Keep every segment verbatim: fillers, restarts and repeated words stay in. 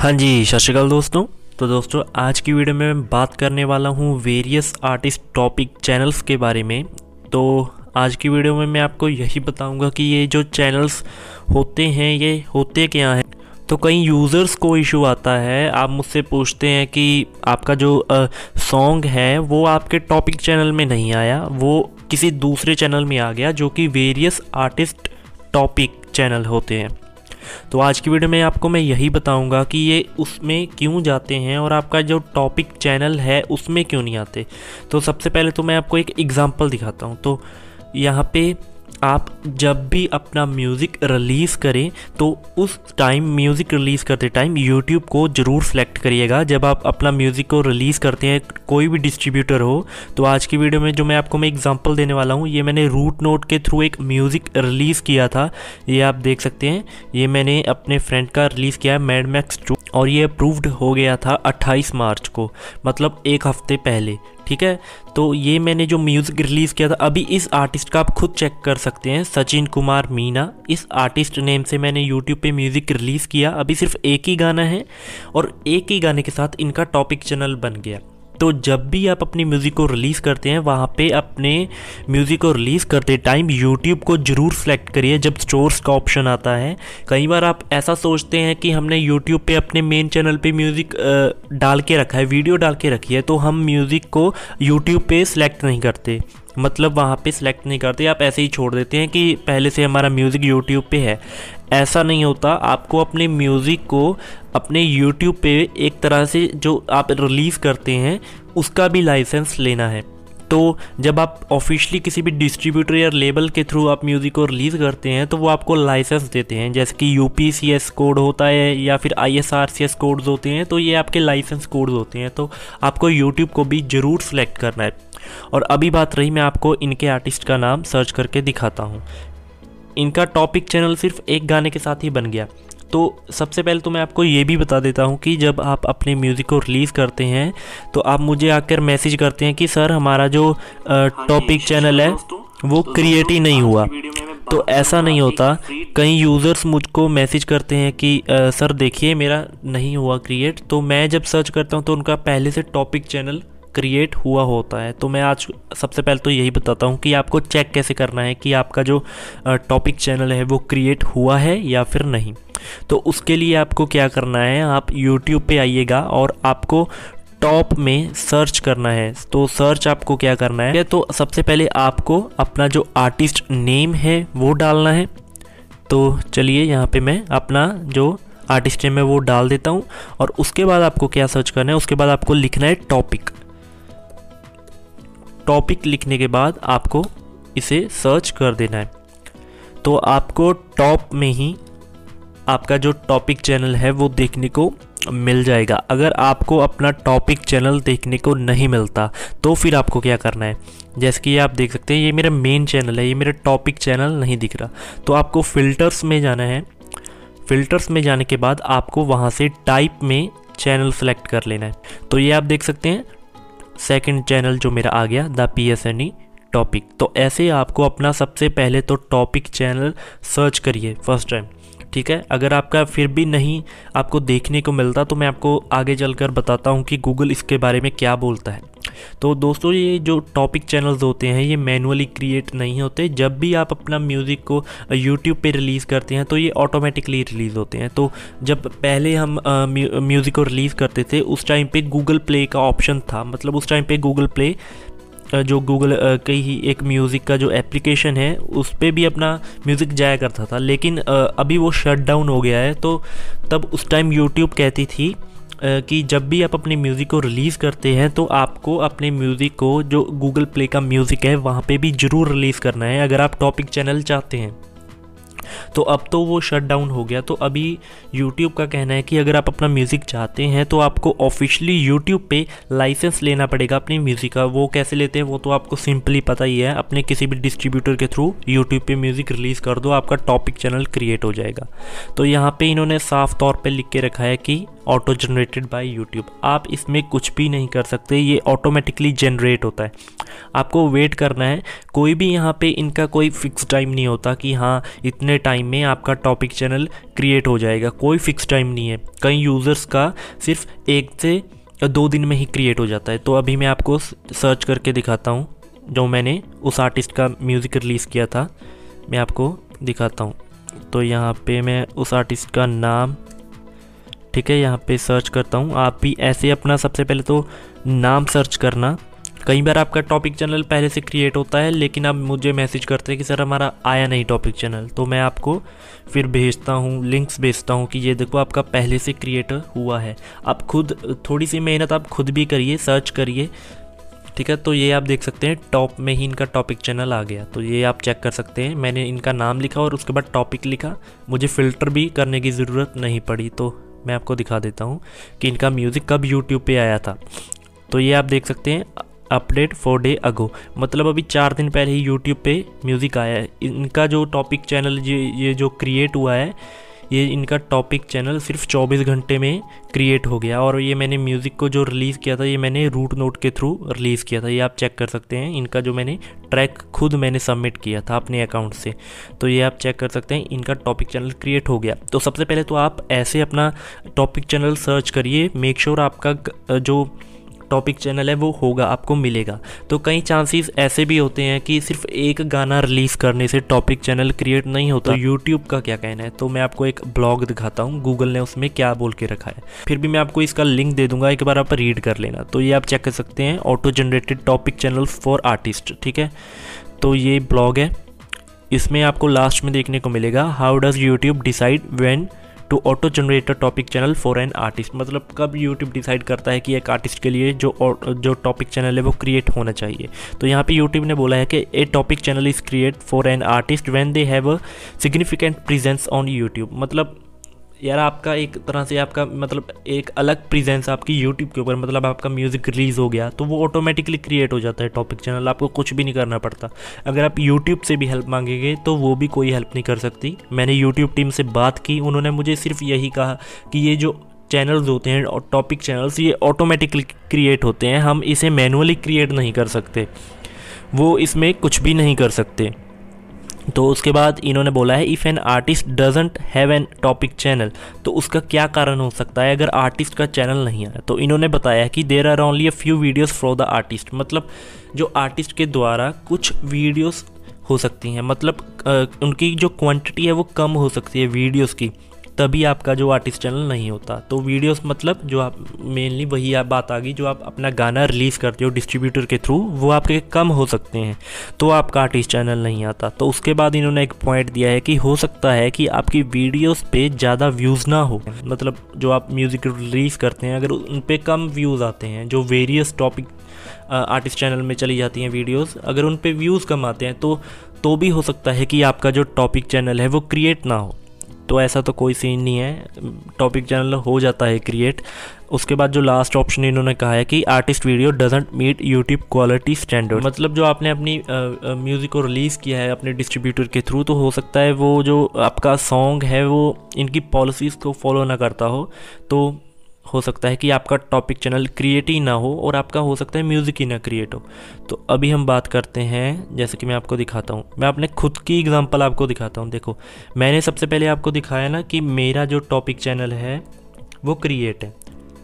हाँ जी, सत श्री अकाल दोस्तों। तो दोस्तों आज की वीडियो में मैं बात करने वाला हूँ वेरियस आर्टिस्ट टॉपिक चैनल्स के बारे में। तो आज की वीडियो में मैं आपको यही बताऊंगा कि ये जो चैनल्स होते हैं ये होते क्या हैं। तो कई यूज़र्स को इशू आता है, आप मुझसे पूछते हैं कि आपका जो सॉन्ग है वो आपके टॉपिक चैनल में नहीं आया, वो किसी दूसरे चैनल में आ गया जो कि वेरियस आर्टिस्ट टॉपिक चैनल होते हैं। तो आज की वीडियो में आपको मैं यही बताऊंगा कि ये उसमें क्यों जाते हैं और आपका जो टॉपिक चैनल है उसमें क्यों नहीं आते। तो सबसे पहले तो मैं आपको एक एग्जांपल दिखाता हूँ। तो यहाँ पे आप जब भी अपना म्यूज़िक रिलीज़ करें तो उस टाइम म्यूज़िक रिलीज़ करते टाइम यूट्यूब को ज़रूर सेलेक्ट करिएगा। जब आप अपना म्यूज़िक को रिलीज़ करते हैं, कोई भी डिस्ट्रीब्यूटर हो, तो आज की वीडियो में जो मैं आपको मैं एग्जांपल देने वाला हूँ, ये मैंने रूट नोट के थ्रू एक म्यूज़िक रिलीज़ किया था। ये आप देख सकते हैं, ये मैंने अपने फ्रेंड का रिलीज़ किया है मैड मैक्स टू, और ये अप्रूव्ड हो गया था अट्ठाईस मार्च को, मतलब एक हफ्ते पहले। ठीक है, तो ये मैंने जो म्यूज़िक रिलीज़ किया था, अभी इस आर्टिस्ट का आप खुद चेक कर सकते हैं, सचिन कुमार मीना, इस आर्टिस्ट नेम से मैंने यूट्यूब पे म्यूज़िक रिलीज़ किया। अभी सिर्फ एक ही गाना है और एक ही गाने के साथ इनका टॉपिक चैनल बन गया। तो जब भी आप अपनी म्यूज़िक को रिलीज़ करते हैं, वहाँ पे अपने म्यूज़िक को रिलीज़ करते टाइम यूट्यूब को ज़रूर सेलेक्ट करिए जब स्टोर्स का ऑप्शन आता है। कई बार आप ऐसा सोचते हैं कि हमने यूट्यूब पे अपने मेन चैनल पे म्यूज़िक डाल के रखा है, वीडियो डाल के रखी है, तो हम म्यूज़िक को यूट्यूब पे सिलेक्ट नहीं करते, मतलब वहाँ पे सिलेक्ट नहीं करते, आप ऐसे ही छोड़ देते हैं कि पहले से हमारा म्यूज़िक यूट्यूब पे है। ऐसा नहीं होता, आपको अपने म्यूज़िक को अपने यूट्यूब पे एक तरह से जो आप रिलीज़ करते हैं उसका भी लाइसेंस लेना है। तो जब आप ऑफिशियली किसी भी डिस्ट्रीब्यूटर या लेबल के थ्रू आप म्यूज़िक को रिलीज़ करते हैं तो वो आपको लाइसेंस देते हैं, जैसे कि U P C S code होता है या फिर I S R C S codes होते हैं, तो ये आपके लाइसेंस कोड्स होते हैं। तो आपको यूट्यूब को भी ज़रूर सेलेक्ट करना है। और अभी बात रही, मैं आपको इनके आर्टिस्ट का नाम सर्च करके दिखाता हूँ। इनका टॉपिक चैनल सिर्फ एक गाने के साथ ही बन गया। तो सबसे पहले तो मैं आपको ये भी बता देता हूँ कि जब आप अपने म्यूज़िक को रिलीज़ करते हैं तो आप मुझे आकर मैसेज करते हैं कि सर हमारा जो टॉपिक चैनल है वो क्रिएट ही नहीं हुआ। तो ऐसा नहीं होता, कई यूज़र्स मुझको मैसेज करते हैं कि आ, सर देखिए मेरा नहीं हुआ क्रिएट। तो मैं जब सर्च करता हूँ तो उनका पहले से टॉपिक चैनल क्रिएट हुआ होता है। तो मैं आज सबसे पहले तो यही बताता हूँ कि आपको चेक कैसे करना है कि आपका जो टॉपिक चैनल है वो क्रिएट हुआ है या फिर नहीं। तो उसके लिए आपको क्या करना है, आप यूट्यूब पे आइएगा और आपको टॉप में सर्च करना है। तो सर्च आपको क्या करना है, तो सबसे पहले आपको अपना जो आर्टिस्ट नेम है वो डालना है। तो चलिए यहाँ पे मैं अपना जो आर्टिस्ट नेम है वो डाल देता हूँ और उसके बाद आपको क्या सर्च करना है, उसके बाद आपको लिखना है टॉपिक। टॉपिक लिखने के बाद आपको इसे सर्च कर देना है। तो आपको टॉप में ही आपका जो टॉपिक चैनल है वो देखने को मिल जाएगा। अगर आपको अपना टॉपिक चैनल देखने को नहीं मिलता तो फिर आपको क्या करना है, जैसे कि आप देख सकते हैं ये मेरा मेन चैनल है, ये मेरा टॉपिक चैनल नहीं दिख रहा। तो आपको फ़िल्टर्स में जाना है। फ़िल्टर्स में जाने के बाद आपको वहाँ से टाइप में चैनल सेलेक्ट कर लेना है। तो ये आप देख सकते हैं सेकंड चैनल जो मेरा आ गया, the P S N E topic. तो ऐसे आपको अपना सबसे पहले तो टॉपिक चैनल सर्च करिए फर्स्ट टाइम। ठीक है, अगर आपका फिर भी नहीं आपको देखने को मिलता तो मैं आपको आगे चलकर बताता हूँ कि गूगल इसके बारे में क्या बोलता है। तो दोस्तों ये जो टॉपिक चैनल्स होते हैं ये मैनुअली क्रिएट नहीं होते। जब भी आप अपना म्यूज़िक को यूट्यूब पे रिलीज़ करते हैं तो ये ऑटोमेटिकली रिलीज़ होते हैं। तो जब पहले हम म्यूज़िक को रिलीज़ करते थे उस टाइम पे गूगल प्ले का ऑप्शन था, मतलब उस टाइम पे गूगल प्ले जो गूगल कई ही एक म्यूज़िक का जो एप्लीकेशन है उस पर भी अपना म्यूज़िक जाया करता था, लेकिन अभी वो शट डाउन हो गया है। तो तब उस टाइम यूट्यूब कहती थी कि जब भी आप अपने म्यूज़िक को रिलीज़ करते हैं तो आपको अपने म्यूज़िक को जो गूगल प्ले का म्यूज़िक है वहाँ पे भी ज़रूर रिलीज़ करना है अगर आप टॉपिक चैनल चाहते हैं। तो अब तो वो शट डाउन हो गया। तो अभी यूट्यूब का कहना है कि अगर आप अपना म्यूज़िक चाहते हैं तो आपको ऑफिशियली यूट्यूब पे लाइसेंस लेना पड़ेगा अपनी म्यूज़िक का। वो कैसे लेते हैं वो तो आपको सिंपली पता ही है, अपने किसी भी डिस्ट्रीब्यूटर के थ्रू यूट्यूब पे म्यूज़िक रिलीज़ कर दो, आपका टॉपिक चैनल क्रिएट हो जाएगा। तो यहाँ पे इन्होंने साफ तौर पे लिख के रखा है कि ऑटो जनरेटेड बाय यूट्यूब। आप इसमें कुछ भी नहीं कर सकते, ये ऑटोमेटिकली जनरेट होता है, आपको वेट करना है। कोई भी यहाँ पे इनका कोई फिक्स टाइम नहीं होता कि हाँ इतने टाइम में आपका टॉपिक चैनल क्रिएट हो जाएगा, कोई फिक्स टाइम नहीं है। कई यूज़र्स का सिर्फ एक से दो दिन में ही क्रिएट हो जाता है। तो अभी मैं आपको सर्च करके दिखाता हूँ, जो मैंने उस आर्टिस्ट का म्यूज़िक रिलीज़ किया था मैं आपको दिखाता हूँ। तो यहाँ पे मैं उस आर्टिस्ट का नाम, ठीक है, यहाँ पे सर्च करता हूँ। आप भी ऐसे अपना सबसे पहले तो नाम सर्च करना। कई बार आपका टॉपिक चैनल पहले से क्रिएट होता है, लेकिन आप मुझे मैसेज करते हैं कि सर हमारा आया नहीं टॉपिक चैनल, तो मैं आपको फिर भेजता हूँ, लिंक्स भेजता हूँ कि ये देखो आपका पहले से क्रिएट हुआ है। आप खुद थोड़ी सी मेहनत आप खुद भी करिए, सर्च करिए, ठीक है। तो ये आप देख सकते हैं टॉप में ही इनका टॉपिक चैनल आ गया, तो ये आप चेक कर सकते हैं। मैंने इनका नाम लिखा और उसके बाद टॉपिक लिखा, मुझे फ़िल्टर भी करने की ज़रूरत नहीं पड़ी। तो मैं आपको दिखा देता हूँ कि इनका म्यूज़िक कब यूट्यूब पे आया था। तो ये आप देख सकते हैं अपडेट फोर डे अगो, मतलब अभी चार दिन पहले ही यूट्यूब पे म्यूज़िक आया है। इनका जो टॉपिक चैनल ये ये जो क्रिएट हुआ है, ये इनका टॉपिक चैनल सिर्फ चौबीस घंटे में क्रिएट हो गया। और ये मैंने म्यूज़िक को जो रिलीज़ किया था, ये मैंने रूट नोट के थ्रू रिलीज़ किया था। ये आप चेक कर सकते हैं, इनका जो मैंने ट्रैक खुद मैंने सबमिट किया था अपने अकाउंट से। तो ये आप चेक कर सकते हैं, इनका टॉपिक चैनल क्रिएट हो गया। तो सबसे पहले तो आप ऐसे अपना टॉपिक चैनल सर्च करिए, मेक श्योर आपका जो टॉपिक चैनल है वो होगा, आपको मिलेगा। तो कई चांसेस ऐसे भी होते हैं कि सिर्फ एक गाना रिलीज़ करने से टॉपिक चैनल क्रिएट नहीं होता। तो यूट्यूब का क्या कहना है, तो मैं आपको एक ब्लॉग दिखाता हूँ, गूगल ने उसमें क्या बोल के रखा है, फिर भी मैं आपको इसका लिंक दे दूंगा, एक बार आप रीड कर लेना। तो ये आप चेक कर सकते हैं, auto generated topic channel for artist, ठीक है। तो ये ब्लॉग है, इसमें आपको लास्ट में देखने को मिलेगा how does YouTube decide when to auto generate a topic channel for an artist, मतलब कब यूट्यूब डिसाइड करता है कि एक आर्टिस्ट के लिए जो जो टॉपिक चैनल है वो क्रिएट होना चाहिए। तो यहाँ पे यूट्यूब ने बोला है कि a topic channel is create for an artist when they have a significant presence on YouTube. मतलब यार आपका एक तरह से आपका मतलब एक अलग प्रेजेंस आपकी यूट्यूब के ऊपर, मतलब आपका म्यूज़िक रिलीज़ हो गया तो वो ऑटोमेटिकली क्रिएट हो जाता है टॉपिक चैनल, आपको कुछ भी नहीं करना पड़ता। अगर आप यूट्यूब से भी हेल्प मांगेंगे तो वो भी कोई हेल्प नहीं कर सकती। मैंने यूट्यूब टीम से बात की, उन्होंने मुझे सिर्फ यही कहा कि ये जो चैनल्स होते हैं और टॉपिक चैनल्स, ये ऑटोमेटिकली क्रिएट होते हैं, हम इसे मैनुअली क्रिएट नहीं कर सकते, वो इसमें कुछ भी नहीं कर सकते। तो उसके बाद इन्होंने बोला है if an artist doesn't have an topic channel, तो उसका क्या कारण हो सकता है अगर आर्टिस्ट का चैनल नहीं आया। तो इन्होंने बताया कि there are only a few videos for the artist, मतलब जो आर्टिस्ट के द्वारा कुछ वीडियोस हो सकती हैं, मतलब आ, उनकी जो क्वांटिटी है वो कम हो सकती है वीडियोस की, तभी आपका जो आर्टिस्ट चैनल नहीं होता। तो वीडियोस मतलब जो आप मेनली वही आप बात आ गई, जो आप अपना गाना रिलीज़ करते हो डिस्ट्रीब्यूटर के थ्रू, वो आपके कम हो सकते हैं, तो आपका आर्टिस्ट चैनल नहीं आता। तो उसके बाद इन्होंने एक पॉइंट दिया है कि हो सकता है कि आपकी वीडियोस पे ज़्यादा व्यूज़ ना हो, मतलब जो आप म्यूज़िक रिलीज़ करते हैं अगर उन पर कम व्यूज़ आते हैं, जो वेरियस टॉपिक आर्टिस्ट चैनल में चली जाती हैं वीडियोस, अगर उन पे व्यूज़ कम आते हैं तो तो भी हो सकता है कि आपका जो टॉपिक चैनल है वो क्रिएट ना हो। तो ऐसा तो कोई सीन नहीं है, टॉपिक चैनल हो जाता है क्रिएट। उसके बाद जो लास्ट ऑप्शन इन्होंने कहा है कि artist video doesn't meet YouTube quality standard, मतलब जो आपने अपनी म्यूज़िक को रिलीज़ किया है अपने डिस्ट्रीब्यूटर के थ्रू, तो हो सकता है वो जो आपका सॉन्ग है वो इनकी पॉलिसीज़ को फॉलो ना करता हो, तो हो सकता है कि आपका टॉपिक चैनल क्रिएट ही ना हो और आपका हो सकता है म्यूज़िक ही ना क्रिएट हो। तो अभी हम बात करते हैं, जैसे कि मैं आपको दिखाता हूँ, मैं अपने खुद की एग्जांपल आपको दिखाता हूँ। देखो मैंने सबसे पहले आपको दिखाया ना कि मेरा जो टॉपिक चैनल है वो क्रिएट है।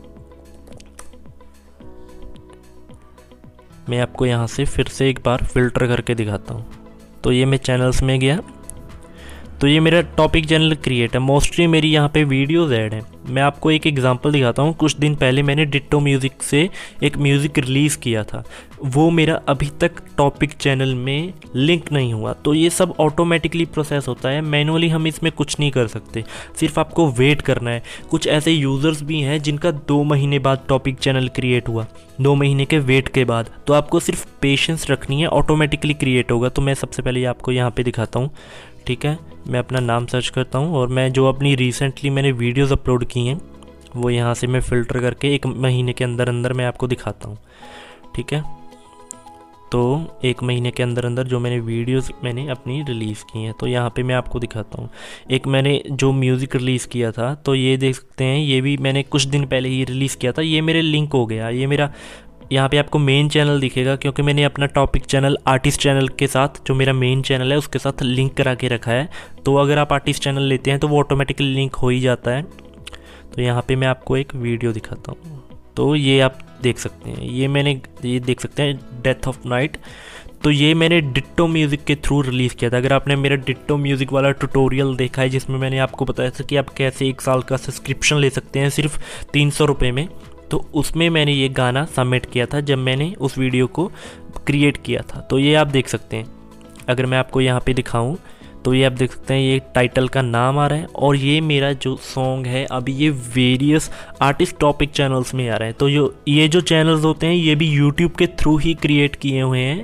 मैं आपको यहाँ से फिर से एक बार फिल्टर करके दिखाता हूँ। तो ये मैं चैनल्स में गया, तो ये मेरा टॉपिक चैनल क्रिएट है, मोस्टली मेरी यहाँ पे वीडियोज़ ऐड हैं। मैं आपको एक एग्जांपल दिखाता हूँ। कुछ दिन पहले मैंने डिट्टो म्यूज़िक से एक म्यूज़िक रिलीज़ किया था, वो मेरा अभी तक टॉपिक चैनल में लिंक नहीं हुआ। तो ये सब ऑटोमेटिकली प्रोसेस होता है, मैनुअली हम इसमें कुछ नहीं कर सकते, सिर्फ आपको वेट करना है। कुछ ऐसे यूज़र्स भी हैं जिनका दो महीने बाद टॉपिक चैनल क्रिएट हुआ, दो महीने के वेट के बाद, तो आपको सिर्फ पेशेंस रखनी है, ऑटोमेटिकली क्रिएट होगा। तो मैं सबसे पहले आपको यहाँ पे दिखाता हूँ, ठीक है। मैं अपना नाम सर्च करता हूँ और मैं जो अपनी रिसेंटली मैंने वीडियोज़ अपलोड की हैं वो यहाँ से मैं फ़िल्टर करके एक महीने के अंदर अंदर मैं आपको दिखाता हूँ, ठीक है। तो एक महीने के अंदर अंदर जो मैंने वीडियोस मैंने अपनी रिलीज़ की हैं। तो यहाँ पे मैं आपको दिखाता हूँ। एक मैंने जो म्यूज़िक रिलीज़ किया था, तो ये देख सकते हैं, ये भी मैंने कुछ दिन पहले ही रिलीज़ किया था। ये मेरे लिंक हो गया, ये मेरा यहाँ पे आपको मेन चैनल दिखेगा, क्योंकि मैंने अपना टॉपिक चैनल आर्टिस्ट चैनल के साथ, जो मेरा मेन चैनल है उसके साथ लिंक करा के रखा है। तो अगर आप आर्टिस्ट चैनल लेते हैं तो वो ऑटोमेटिकली लिंक हो ही जाता है। तो यहाँ पे मैं आपको एक वीडियो दिखाता हूँ। तो ये आप देख सकते हैं, ये मैंने ये देख सकते हैं डेथ ऑफ नाइट। तो ये मैंने डिट्टो म्यूज़िक के थ्रू रिलीज़ किया था। अगर आपने मेरा डिट्टो म्यूज़िक वाला ट्यूटोरियल देखा है, जिसमें मैंने आपको बताया था कि आप कैसे एक साल का सब्सक्रिप्शन ले सकते हैं सिर्फ तीन सौ रुपये में, तो उसमें मैंने ये गाना सबमिट किया था जब मैंने उस वीडियो को क्रिएट किया था। तो ये आप देख सकते हैं, अगर मैं आपको यहाँ पे दिखाऊं तो ये आप देख सकते हैं, ये टाइटल का नाम आ रहा है और ये मेरा जो सॉन्ग है अभी ये वेरियस आर्टिस्ट टॉपिक चैनल्स में आ रहा है। तो जो ये जो चैनल्स होते हैं ये भी यूट्यूब के थ्रू ही क्रिएट किए हुए हैं,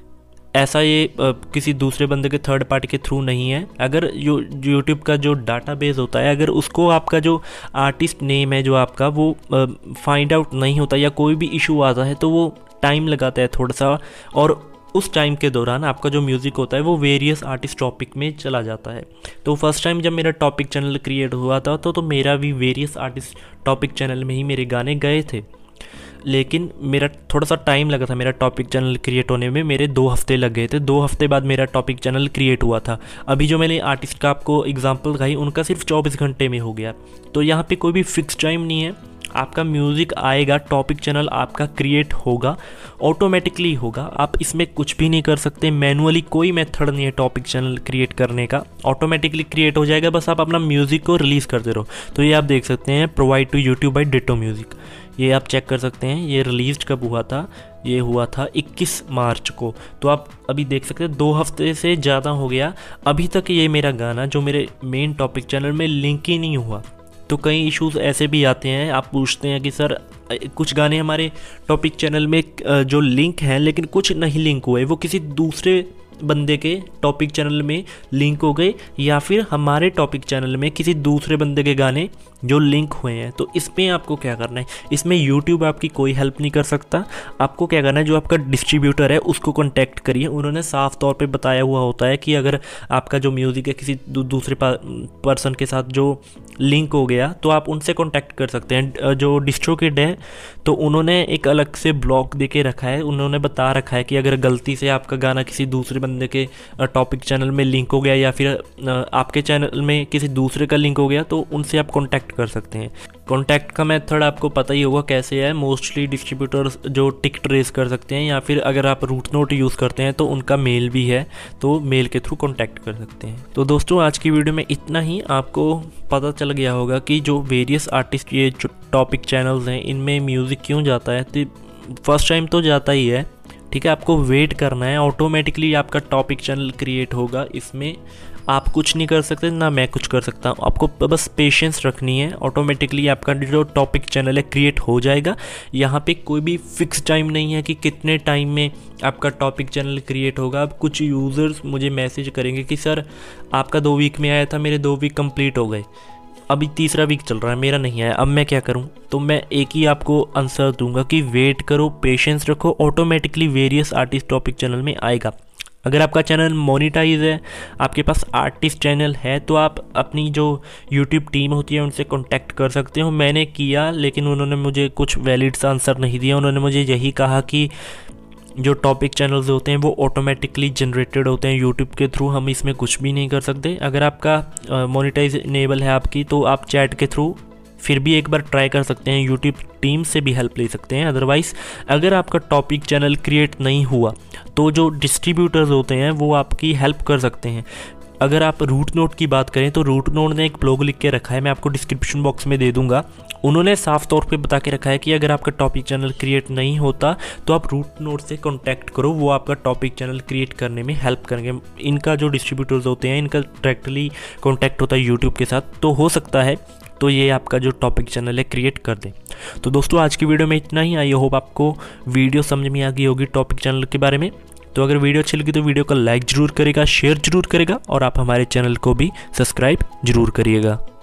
ऐसा ये आ, किसी दूसरे बंदे के थर्ड पार्टी के थ्रू नहीं है। अगर यू यूट्यूब का जो डाटाबेस होता है, अगर उसको आपका जो आर्टिस्ट नेम है जो आपका वो फाइंड आउट नहीं होता या कोई भी इशू आता है, तो वो टाइम लगाता है थोड़ा सा, और उस टाइम के दौरान आपका जो म्यूज़िक होता है वो वेरियस आर्टिस्ट टॉपिक में चला जाता है। तो फर्स्ट टाइम जब मेरा टॉपिक चैनल क्रिएट हुआ था तो, तो मेरा भी वेरियस आर्टिस्ट टॉपिक चैनल में ही मेरे गाने गए थे, लेकिन मेरा थोड़ा सा टाइम लगा था मेरा टॉपिक चैनल क्रिएट होने में। मेरे दो हफ्ते लग गए थे, दो हफ्ते बाद मेरा टॉपिक चैनल क्रिएट हुआ था। अभी जो मैंने आर्टिस्ट का आपको एग्जांपल दिखाई उनका सिर्फ चौबीस घंटे में हो गया। तो यहाँ पे कोई भी फिक्स टाइम नहीं है, आपका म्यूज़िक आएगा, टॉपिक चैनल आपका क्रिएट होगा, ऑटोमेटिकली होगा। आप इसमें कुछ भी नहीं कर सकते, मैनुअली कोई मेथड नहीं है टॉपिक चैनल क्रिएट करने का, ऑटोमेटिकली क्रिएट हो जाएगा, बस आप अपना म्यूज़िक को रिलीज़ करते रहो। तो ये आप देख सकते हैं, provide to YouTube by ditto music, ये आप चेक कर सकते हैं। ये रिलीज कब हुआ था? ये हुआ था इक्कीस मार्च को। तो आप अभी देख सकते हैं दो हफ्ते से ज़्यादा हो गया, अभी तक ये मेरा गाना जो मेरे मेन टॉपिक चैनल में लिंक ही नहीं हुआ। तो कई इश्यूज़ ऐसे भी आते हैं, आप पूछते हैं कि सर कुछ गाने हमारे टॉपिक चैनल में जो लिंक हैं लेकिन कुछ नहीं लिंक हुए, वो किसी दूसरे बंदे के टॉपिक चैनल में लिंक हो गए या फिर हमारे टॉपिक चैनल में किसी दूसरे बंदे के गाने जो लिंक हुए हैं। तो इसमें आपको क्या करना है, इसमें यूट्यूब आपकी कोई हेल्प नहीं कर सकता। आपको क्या करना है, जो आपका डिस्ट्रीब्यूटर है उसको कॉन्टैक्ट करिए। उन्होंने साफ तौर पे बताया हुआ होता है कि अगर आपका जो म्यूज़िक है किसी दूसरे पर्सन के साथ जो लिंक हो गया तो आप उनसे कॉन्टैक्ट कर सकते हैं। जो डिस्ट्रोकिड है तो उन्होंने एक अलग से ब्लॉक दे के रखा है, उन्होंने बता रखा है कि अगर गलती से आपका गाना किसी दूसरे बंदे के टॉपिक चैनल में लिंक हो गया या फिर आपके चैनल में किसी दूसरे का लिंक हो गया तो उनसे आप कॉन्टैक्ट कर सकते हैं। कॉन्टैक्ट का मेथड आपको पता ही होगा कैसे है, मोस्टली डिस्ट्रीब्यूटर्स जो टिक ट्रेस कर सकते हैं या फिर अगर आप रूट नोट यूज़ करते हैं तो उनका मेल भी है, तो मेल के थ्रू कॉन्टैक्ट कर सकते हैं। तो दोस्तों आज की वीडियो में इतना ही। आपको पता चल गया होगा कि जो वेरियस आर्टिस्ट ये जो टॉपिक चैनल्स हैं इनमें म्यूज़िक क्यों जाता है। तो फर्स्ट टाइम तो जाता ही है, ठीक है, आपको वेट करना है, ऑटोमेटिकली आपका टॉपिक चैनल क्रिएट होगा। इसमें आप कुछ नहीं कर सकते, ना मैं कुछ कर सकता हूँ, आपको बस पेशेंस रखनी है, ऑटोमेटिकली आपका जो टॉपिक चैनल है क्रिएट हो जाएगा। यहाँ पे कोई भी फिक्स टाइम नहीं है कि कितने टाइम में आपका टॉपिक चैनल क्रिएट होगा। अब कुछ यूज़र्स मुझे मैसेज करेंगे कि सर आपका दो वीक में आया था, मेरे दो वीक कंप्लीट हो गए, अभी तीसरा वीक चल रहा है, मेरा नहीं आया, अब मैं क्या करूं? तो मैं एक ही आपको आंसर दूंगा कि वेट करो, पेशेंस रखो, automatically various artist topic channel में आएगा। अगर आपका चैनल मोनिटाइज है, आपके पास आर्टिस्ट चैनल है, तो आप अपनी जो यूट्यूब टीम होती है उनसे कांटेक्ट कर सकते हो। मैंने किया लेकिन उन्होंने मुझे कुछ वैलिड सा आंसर नहीं दिया। उन्होंने मुझे यही कहा कि जो टॉपिक चैनल्स होते हैं वो ऑटोमेटिकली जनरेटेड होते हैं यूट्यूब के थ्रू, हम इसमें कुछ भी नहीं कर सकते। अगर आपका मोनेटाइज इनेबल है आपकी तो आप चैट के थ्रू फिर भी एक बार ट्राई कर सकते हैं, यूट्यूब टीम से भी हेल्प ले सकते हैं। अदरवाइज़ अगर आपका टॉपिक चैनल क्रिएट नहीं हुआ तो जो डिस्ट्रीब्यूटर्स होते हैं वो आपकी हेल्प कर सकते हैं। अगर आप रूट नोट की बात करें तो रूट नोट ने एक ब्लॉग लिख के रखा है, मैं आपको डिस्क्रिप्शन बॉक्स में दे दूंगा। उन्होंने साफ तौर पे बता के रखा है कि अगर आपका टॉपिक चैनल क्रिएट नहीं होता तो आप रूट नोट से कांटेक्ट करो, वो आपका टॉपिक चैनल क्रिएट करने में हेल्प करेंगे। इनका जो डिस्ट्रीब्यूटर्स होते हैं इनका डायरेक्टली कांटेक्ट होता है यूट्यूब के साथ, तो हो सकता है तो ये आपका जो टॉपिक चैनल है क्रिएट कर दें। तो दोस्तों आज की वीडियो में इतना ही। आई होप आपको वीडियो समझ में आ गई होगी टॉपिक चैनल के बारे में। तो अगर वीडियो अच्छी लगी तो वीडियो को लाइक ज़रूर करेगा, शेयर ज़रूर करेगा और आप हमारे चैनल को भी सब्सक्राइब ज़रूर करिएगा।